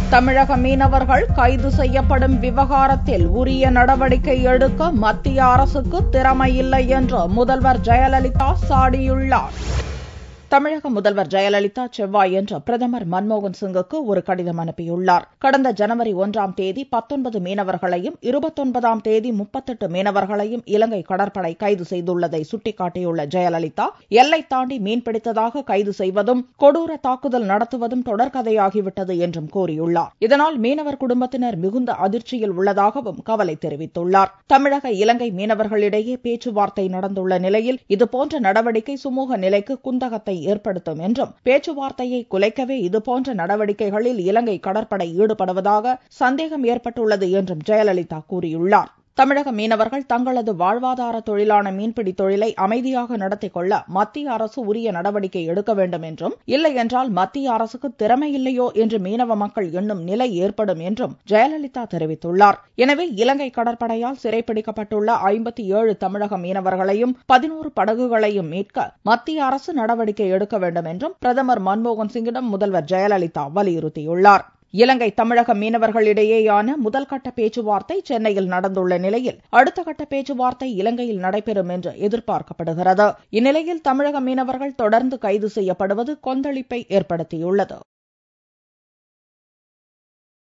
தமிழக மீனவர்கள் கைது செய்யப்படும் விவகாரத்தில் உரிய நடவடிக்கை எடுக்க மத்திய அரசுக்கு திறமையில்லை என்று முதல்வர் ஜெயலலிதா சாடியுள்ளார். தமிழக முதல்வர் ஜெயலலிதா செவ்வாயன்று பிரதமர் மன்மோகன் சிங்குக்கு ஒரு கடிதம் அனுப்பியுள்ளார். கடந்த ஜனவரி 1ஆம் தேதி 19 மீனவர்களையும் 29ஆம் தேதி 38 மீனவர்களையும் இலங்கை கடற்படை கைது செய்துள்ளதை சுட்டிக்காட்டியுள்ள ஜெயலலிதா, எல்லை தாண்டி மீன்பிடித்ததாக கைது செய்வதும் கொடூர தாக்குதல் நடத்துவதும் தொடர்கதையாகிவிட்டது என்றும் கூறியுள்ளார். இதனால் மீனவர் குடும்பத்தினர் மிகுந்த அதிர்ச்சியில் உள்ளதாகவும் கவலை தெரிவித்துள்ளார். தமிழக இலங்கை மீனவர்களிடையே பேச்சுவார்த்தை நடந்துள்ள நிலையில் இதுபோன்ற நடவடிக்கை சுமூக நிலைக்கு குந்தகத்தை ஏற்படுத்தும் என்றும் பேச்சுவார்த்தையை குலைக்கவே இதுபோன்ற நடவடிக்கைகளில் இலங்கை கடற்படை ஈடுபடுவதாக சந்தேகம் ஏற்பட்டுள்ளது என்றும் ஜெயலலிதா கூறியுள்ளார். தமிழக மீனவர்கள் தங்களது வாழ்வாதார தொழிலான மீன்பிடி தொழிலை அமைதியாக நடத்திக் கொள்ள மத்திய அரசு உரிய நடவடிக்கை எடுக்க வேண்டும் என்றும், இல்லையென்றால் மத்திய அரசுக்கு திறமையில்லையோ என்று மீனவ மக்கள் எண்ணும் நிலை ஏற்படும் என்றும் ஜெயலலிதா தெரிவித்துள்ளார். எனவே இலங்கை கடற்படையால் சிறைப்பிடிக்கப்பட்டுள்ள 57 தமிழக மீனவர்களையும் 11 படகுகளையும் மீட்க மத்திய அரசு நடவடிக்கை எடுக்க வேண்டும் என்றும் பிரதமர் மன்மோகன் சிங்கிடம் முதல்வர் ஜெயலலிதா வலியுறுத்தியுள்ளார். இலங்கை தமிழக மீனவர்களிடையேயான முதல் கட்ட பேச்சுவார்த்தை சென்னையில் நடந்துள்ள நிலையில் அடுத்த கட்ட பேச்சுவார்த்தை இலங்கையில் நடைபெறும் என்று எதிர்பார்க்கப்படுகிறது. இந்நிலையில் தமிழக மீனவர்கள் தொடர்ந்து கைது செய்யப்படுவது கொந்தளிப்பை ஏற்படுத்தியுள்ளது.